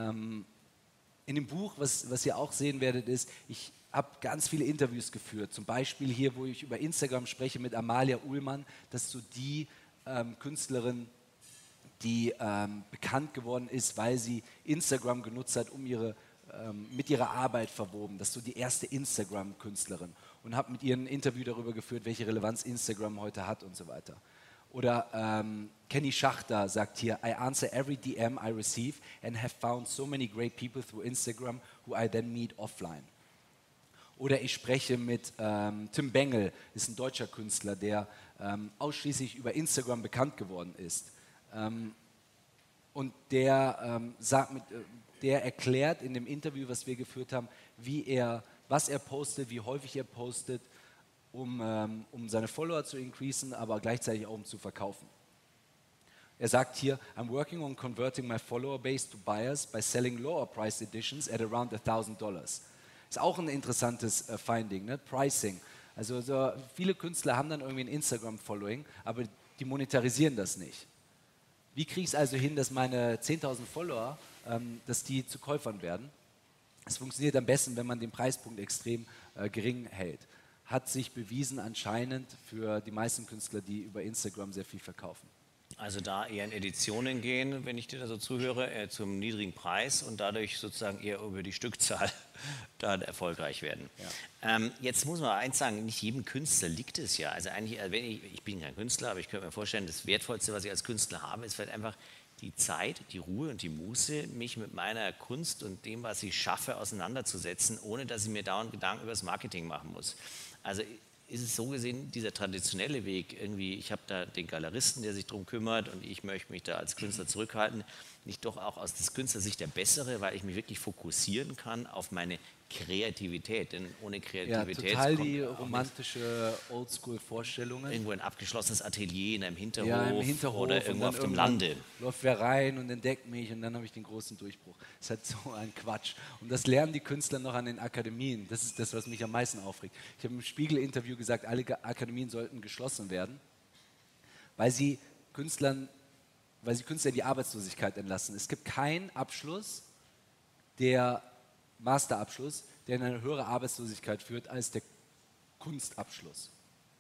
in dem Buch, was ihr auch sehen werdet, ist, ich habe ganz viele Interviews geführt. Zum Beispiel hier, wo ich über Instagram spreche mit Amalia Uhlmann. Das ist so die Künstlerin, die bekannt geworden ist, weil sie Instagram genutzt hat, um mit ihrer Arbeit verwoben. Das ist so die erste Instagram-Künstlerin. Und habe mit ihr ein Interview darüber geführt, welche Relevanz Instagram heute hat und so weiter. Oder Kenny Schachter sagt hier, I answer every DM I receive and have found so many great people through Instagram who I then meet offline. Oder ich spreche mit Tim Bengel, ist ein deutscher Künstler, der ausschließlich über Instagram bekannt geworden ist. Und der der erklärt in dem Interview, was wir geführt haben, was er postet, wie häufig er postet, um seine Follower zu increasen, aber gleichzeitig auch um zu verkaufen. Er sagt hier, I'm working on converting my follower base to buyers by selling lower priced editions at around $1,000. Ist auch ein interessantes Finding, ne? Pricing. Also so viele Künstler haben dann irgendwie ein Instagram-Following, aber die monetarisieren das nicht. Wie kriege ich es also hin, dass meine 10.000 Follower, dass die zu Käufern werden? Es funktioniert am besten, wenn man den Preispunkt extrem gering hält. Hat sich bewiesen anscheinend für die meisten Künstler, die über Instagram sehr viel verkaufen. Also da eher in Editionen gehen, wenn ich dir da so zuhöre, zum niedrigen Preis und dadurch sozusagen eher über die Stückzahl dann erfolgreich werden. Ja. Jetzt muss man eins sagen, nicht jedem Künstler liegt es ja. Also eigentlich, ich bin kein Künstler, aber ich könnte mir vorstellen, das Wertvollste, was ich als Künstler habe, ist vielleicht einfach die Zeit, die Ruhe und die Muße, mich mit meiner Kunst und dem, was ich schaffe, auseinanderzusetzen, ohne dass ich mir dauernd Gedanken über das Marketing machen muss. Also ist es so gesehen, dieser traditionelle Weg, irgendwie, ich habe da den Galeristen, der sich darum kümmert und ich möchte mich da als Künstler zurückhalten, nicht doch auch aus der Künstlersicht der bessere, weil ich mich wirklich fokussieren kann auf meine Kreativität, denn ohne Kreativität total die romantische Oldschool-Vorstellungen. Irgendwo ein abgeschlossenes Atelier in einem Hinterhof, im Hinterhof oder irgendwo auf dem Lande. Läuft wer rein und entdeckt mich und dann habe ich den großen Durchbruch. Das ist halt so ein Quatsch. Und das lernen die Künstler noch an den Akademien. Das ist das, was mich am meisten aufregt. Ich habe im Spiegel-Interview gesagt, alle Akademien sollten geschlossen werden, weil sie Künstler die Arbeitslosigkeit entlassen. Es gibt keinen Abschluss, der Masterabschluss, der in eine höhere Arbeitslosigkeit führt als der Kunstabschluss.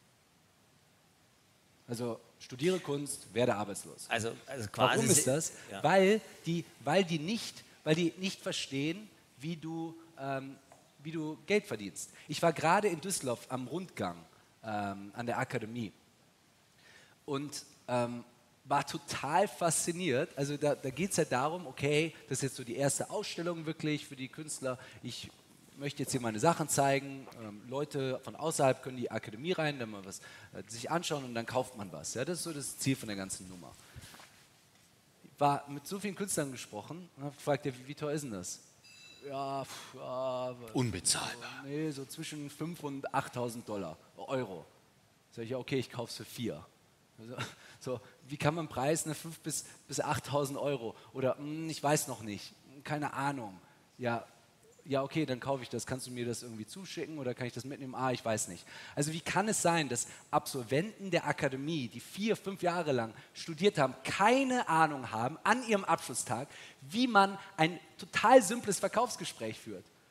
Also studiere Kunst, werde arbeitslos. Also quasi. Warum ist das? Ja. Weil die nicht verstehen, wie du Geld verdienst. Ich war gerade in Düsseldorf am Rundgang an der Akademie und war total fasziniert. Also da geht es ja darum, okay, das ist jetzt so die erste Ausstellung wirklich für die Künstler. Ich möchte jetzt hier meine Sachen zeigen. Leute von außerhalb können die Akademie rein, dann mal was sich anschauen und dann kauft man was. Ja, das ist so das Ziel von der ganzen Nummer. Ich war mit so vielen Künstlern gesprochen und habe gefragt, ja, wie teuer ist denn das? Ja, unbezahlbar. Nee, so zwischen 5.000 und 8.000 Euro. Sag ich, ja, okay, ich kaufe es für 4. So, wie kann man preisen? 5.000 bis 8.000 Euro. Oder ich weiß noch nicht, keine Ahnung. Ja, okay, dann kaufe ich das. Kannst du mir das irgendwie zuschicken oder kann ich das mitnehmen? Ich weiß nicht. Also wie kann es sein, dass Absolventen der Akademie, die 4, 5 Jahre lang studiert haben, keine Ahnung haben an ihrem Abschlusstag, wie man ein total simples Verkaufsgespräch führt?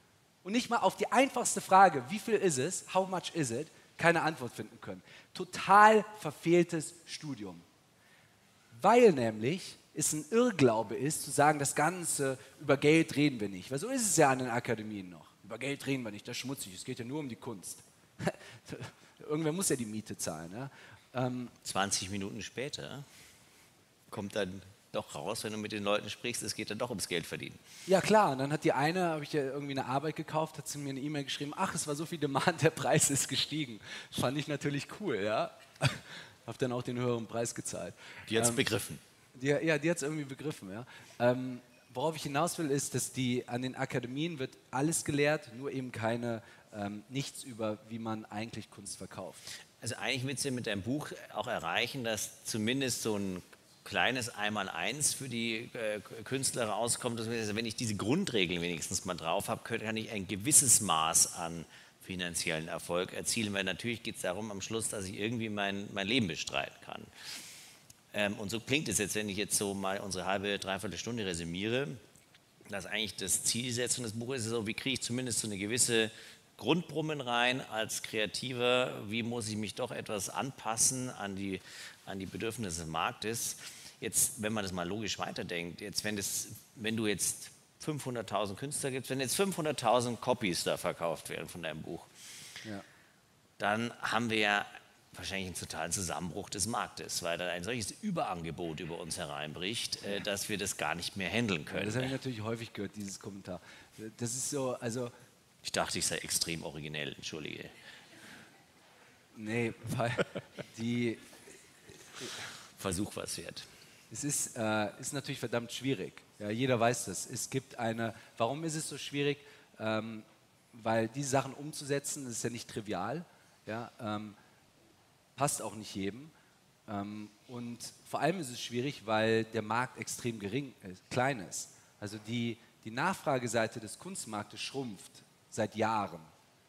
und nicht mal auf die einfachste Frage, wie viel ist es, how much is it, keine Antwort finden können. Total verfehltes Studium. Weil nämlich es ein Irrglaube ist, zu sagen, das Ganze, über Geld reden wir nicht. Weil so ist es ja an den Akademien noch. Über Geld reden wir nicht, das ist schmutzig, es geht ja nur um die Kunst. Irgendwer muss ja die Miete zahlen. Ja? 20 Minuten später kommt dann doch raus, wenn du mit den Leuten sprichst, es geht dann doch ums Geld verdienen. Ja klar, und dann hat die eine, habe ich ja irgendwie eine Arbeit gekauft, hat sie mir eine E-Mail geschrieben, ach, es war so viel Demand, der Preis ist gestiegen. Fand ich natürlich cool, ja. Habe dann auch den höheren Preis gezahlt. Die hat es begriffen. Die hat es irgendwie begriffen, ja. Worauf ich hinaus will, ist, dass an den Akademien wird alles gelehrt, nur eben nichts über, wie man eigentlich Kunst verkauft. Also eigentlich willst du mit deinem Buch auch erreichen, dass zumindest so ein kleines Einmaleins für die Künstler rauskommt. Also wenn ich diese Grundregeln wenigstens mal drauf habe, kann ich ein gewisses Maß an finanziellen Erfolg erzielen, weil natürlich geht es darum am Schluss, dass ich irgendwie mein Leben bestreiten kann. Und so klingt es jetzt, wenn ich jetzt so mal unsere halbe, dreiviertel Stunde resümiere, dass eigentlich das Zielsetzung des Buches ist so, wie kriege ich zumindest so eine gewisse Grundbrummen rein als Kreativer, wie muss ich mich doch etwas anpassen an die Bedürfnisse des Marktes. Jetzt, wenn man das mal logisch weiterdenkt, jetzt wenn du jetzt 500.000 Künstler gibst, wenn jetzt 500.000 Copies da verkauft werden von deinem Buch, ja, dann haben wir ja wahrscheinlich einen totalen Zusammenbruch des Marktes, weil dann ein solches Überangebot über uns hereinbricht, dass wir das gar nicht mehr handeln können. Ja, das habe ich natürlich häufig gehört, dieses Kommentar. Das ist so, also... Ich dachte, ich sei extrem originell, entschuldige. Nee, weil Versuch was wert. Es ist natürlich verdammt schwierig. Ja, jeder weiß das. Warum ist es so schwierig? Weil diese Sachen umzusetzen, das ist ja nicht trivial. Ja, passt auch nicht jedem. Und vor allem ist es schwierig, weil der Markt extrem klein ist. Also die Nachfrageseite des Kunstmarktes schrumpft seit Jahren.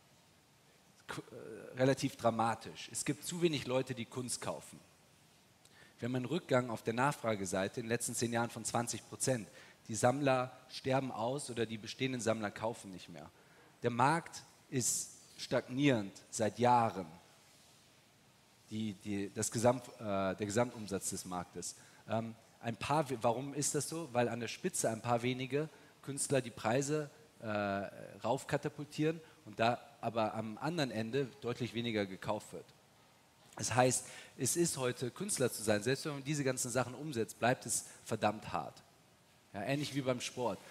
Relativ dramatisch. Es gibt zu wenig Leute, die Kunst kaufen. Wir haben einen Rückgang auf der Nachfrageseite in den letzten 10 Jahren von 20%. Die Sammler sterben aus oder die bestehenden Sammler kaufen nicht mehr. Der Markt ist stagnierend seit Jahren. Der Gesamtumsatz des Marktes. Warum ist das so? Weil an der Spitze ein paar wenige Künstler die Preise raufkatapultieren und da aber am anderen Ende deutlich weniger gekauft wird. Das heißt, es ist heute Künstler zu sein, selbst wenn man diese ganzen Sachen umsetzt, bleibt es verdammt hart. Ja, ähnlich wie beim Sport.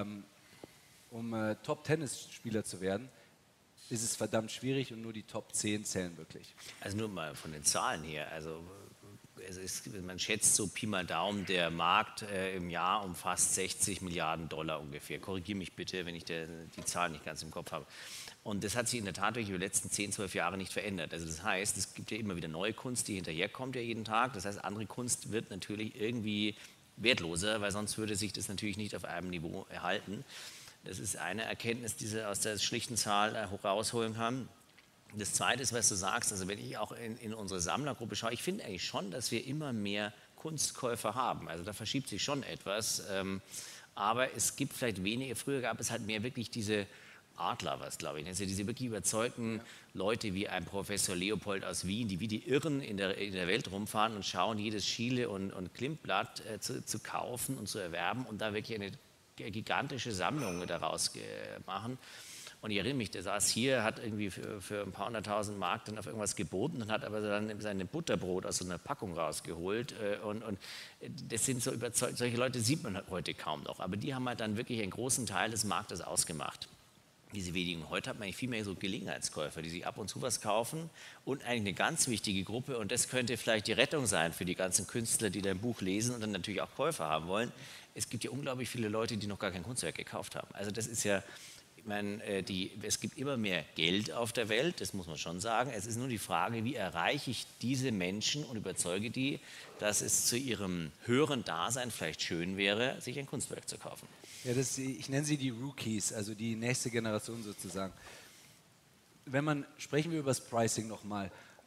Um Top-Tennis-Spieler zu werden, ist es verdammt schwierig und nur die Top 10 zählen wirklich. Also nur mal von den Zahlen her, man schätzt so Pi mal Daumen, der Markt im Jahr umfasst 60 Milliarden Dollar ungefähr. Korrigiere mich bitte, wenn ich die Zahlen nicht ganz im Kopf habe. Und das hat sich in der Tat durch die letzten 10, 12 Jahre nicht verändert. Also das heißt, es gibt ja immer wieder neue Kunst, die hinterherkommt ja jeden Tag. Das heißt, andere Kunst wird natürlich irgendwie wertloser, weil sonst würde sich das natürlich nicht auf einem Niveau erhalten. Das ist eine Erkenntnis, die Sie aus der schlichten Zahl herausholen kann. Das Zweite ist, was du sagst, also wenn ich auch in unsere Sammlergruppe schaue, ich finde eigentlich schon, dass wir immer mehr Kunstkäufer haben. Also da verschiebt sich schon etwas, aber es gibt vielleicht weniger, früher gab es halt mehr wirklich diese Art Lovers, glaube ich, also diese wirklich überzeugten Leute wie ein Professor Leopold aus Wien, die wie die Irren in der Welt rumfahren und schauen, jedes Schiele und Klimtblatt zu kaufen und zu erwerben und da wirklich eine gigantische Sammlung daraus machen. Und ich erinnere mich, der saß hier, hat irgendwie für ein paar 100.000 Mark dann auf irgendwas geboten und hat aber dann sein Butterbrot aus so einer Packung rausgeholt. Und das sind so überzeugt, solche Leute sieht man heute kaum noch. Aber die haben halt dann wirklich einen großen Teil des Marktes ausgemacht. Diese wenigen. Heute hat man eigentlich viel mehr so Gelegenheitskäufer, die sich ab und zu was kaufen und eigentlich eine ganz wichtige Gruppe und das könnte vielleicht die Rettung sein für die ganzen Künstler, die dein Buch lesen und dann natürlich auch Käufer haben wollen. Es gibt ja unglaublich viele Leute, die noch gar kein Kunstwerk gekauft haben. Also das ist ja, ich meine, es gibt immer mehr Geld auf der Welt, das muss man schon sagen. Es ist nur die Frage, wie erreiche ich diese Menschen und überzeuge die, dass es zu ihrem höheren Dasein vielleicht schön wäre, sich ein Kunstwerk zu kaufen. Ja, ich nenne sie die Rookies, also die nächste Generation sozusagen. Sprechen wir über das Pricing nochmal.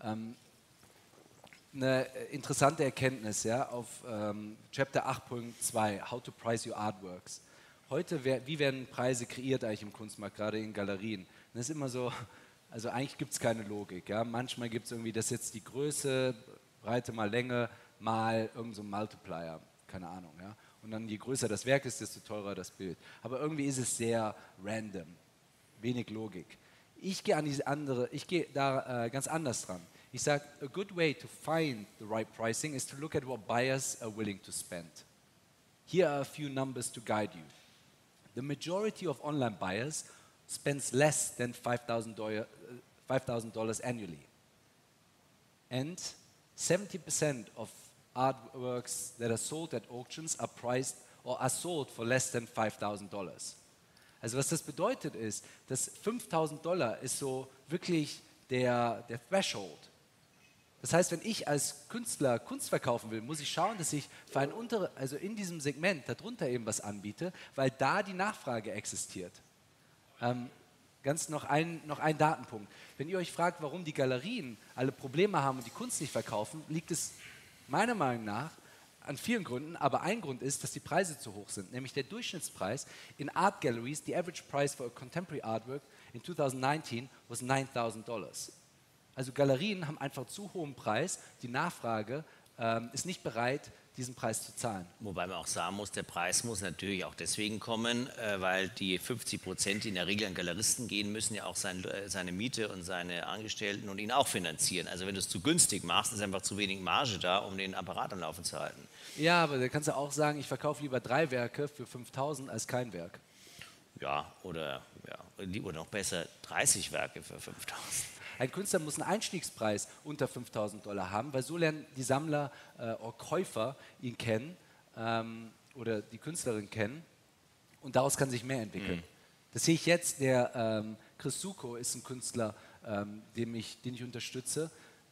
Eine interessante Erkenntnis, ja, auf Chapter 8.2, How to Price Your Artworks. heute, wie werden Preise kreiert eigentlich im Kunstmarkt, gerade in Galerien? Das ist immer so, also eigentlich gibt es keine Logik. Ja? Manchmal gibt es irgendwie, das ist jetzt die Größe, Breite mal Länge, mal irgend so ein Multiplier, keine Ahnung. Ja? Und dann je größer das Werk ist, desto teurer das Bild. Aber irgendwie ist es sehr random, wenig Logik. Ich gehe da ganz anders dran. Ich sage, a good way to find the right pricing is to look at what buyers are willing to spend. Here are a few numbers to guide you. The majority of online buyers spends less than $5,000 annually. And 70% of artworks that are sold at auctions are priced or are sold for less than $5,000. Also was das bedeutet ist, dass $5.000 ist so wirklich der Threshold. Das heißt, wenn ich als Künstler Kunst verkaufen will, muss ich schauen, dass ich für also in diesem Segment darunter eben was anbiete, weil da die Nachfrage existiert. Noch ein Datenpunkt. Wenn ihr euch fragt, warum die Galerien alle Probleme haben und die Kunst nicht verkaufen, liegt es meiner Meinung nach an vielen Gründen, aber ein Grund ist, dass die Preise zu hoch sind. Nämlich der Durchschnittspreis in Art Galleries, the average price for a contemporary artwork in 2019 was $9,000. Also Galerien haben einfach zu hohen Preis, die Nachfrage ist nicht bereit, diesen Preis zu zahlen. Wobei man auch sagen muss, der Preis muss natürlich auch deswegen kommen, weil die 50%, die in der Regel an Galeristen gehen, müssen ja auch seine Miete und seine Angestellten und ihn auch finanzieren. Also wenn du es zu günstig machst, ist einfach zu wenig Marge da, um den Apparat am Laufen zu halten. Ja, aber da kannst du auch sagen, ich verkaufe lieber 3 Werke für 5.000 als kein Werk. Ja, oder noch besser 30 Werke für 5.000. Ein Künstler muss einen Einstiegspreis unter $5.000 haben, weil so lernen die Sammler oder Käufer ihn kennen oder die Künstlerin kennen und daraus kann sich mehr entwickeln. Das sehe ich jetzt, der Chris Suko ist ein Künstler, den ich unterstütze.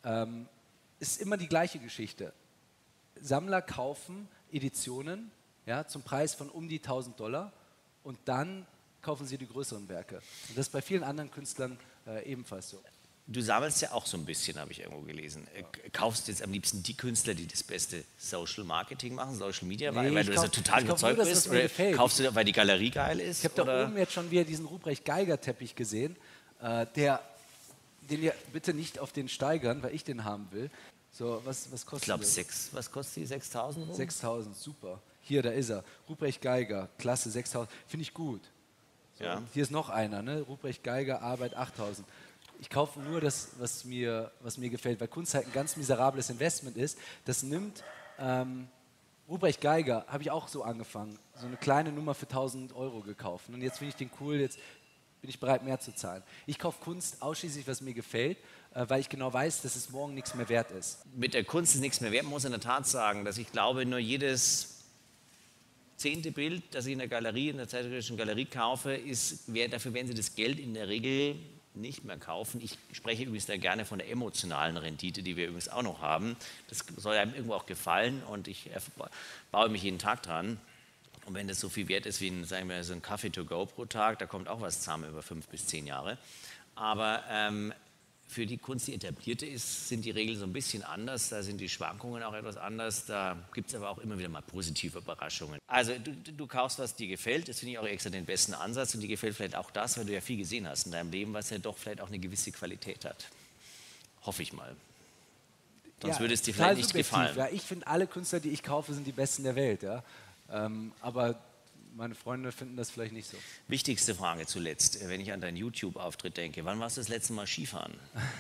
Ist immer die gleiche Geschichte. Sammler kaufen Editionen zum Preis von um die $1.000 und dann kaufen sie die größeren Werke. Und das ist bei vielen anderen Künstlern ebenfalls so. Du sammelst ja auch so ein bisschen, habe ich irgendwo gelesen. Kaufst du jetzt am liebsten die Künstler, die das beste Social Marketing machen, Social Media, weil du das ja total überzeugt bist? Oder kaufst du, weil die Galerie geil ist? Ich habe da oben jetzt schon wieder diesen Ruprecht Geiger Teppich gesehen, den ihr bitte nicht auf den steigern, weil ich den haben will. So, was kostet ich glaube, das? Was kostet die? 6.000? 6.000, super. Hier, da ist er. Ruprecht Geiger, Klasse 6.000. Finde ich gut. So, ja. Hier ist noch einer, ne? Ruprecht Geiger, Arbeit 8.000. Ich kaufe nur das, was mir gefällt, weil Kunst halt ein ganz miserables Investment ist. Das nimmt, Ruprecht Geiger habe ich auch so angefangen, so eine kleine Nummer für 1.000 € gekauft. Und jetzt finde ich den cool, jetzt bin ich bereit, mehr zu zahlen. Ich kaufe Kunst ausschließlich, was mir gefällt, weil ich genau weiß, dass es morgen nichts mehr wert ist. Mit der Kunst ist nichts mehr wert. Man muss in der Tat sagen, dass ich glaube, nur jedes 10. Bild, das ich in der Galerie, in der zeitgenössischen Galerie kaufe, dafür werden Sie das Geld in der Regel nicht mehr kaufen. Ich spreche übrigens da gerne von der emotionalen Rendite, die wir übrigens auch noch haben. Das soll einem irgendwo auch gefallen und ich baue mich jeden Tag dran. Und wenn das so viel wert ist wie sagen wir, so ein Kaffee to go pro Tag, da kommt auch was zusammen über 5 bis 10 Jahre. Aber für die Kunst, die etablierte ist, sind die Regeln so ein bisschen anders. Da sind die Schwankungen auch etwas anders. Da gibt es aber auch immer wieder mal positive Überraschungen. Also du kaufst, was dir gefällt. Das finde ich auch extra den besten Ansatz. Und dir gefällt vielleicht auch das, weil du ja viel gesehen hast in deinem Leben, was ja doch vielleicht auch eine gewisse Qualität hat. Hoffe ich mal. Sonst würde es dir vielleicht nicht gefallen. Ja, ich finde, alle Künstler, die ich kaufe, sind die besten der Welt. Ja? Aber meine Freunde finden das vielleicht nicht so. Wichtigste Frage zuletzt, wenn ich an deinen YouTube-Auftritt denke. Wann warst du das letzte Mal Skifahren?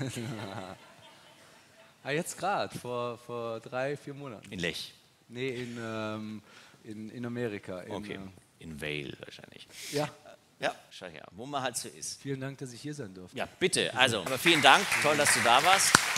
Jetzt gerade, vor 3, 4 Monaten. In Lech? Nee, in Amerika. Okay, in Vail wahrscheinlich. Ja. Ja, schau her, wo man halt so ist. Vielen Dank, dass ich hier sein durfte. Ja, bitte. Also, aber vielen Dank. Toll, dass du da warst.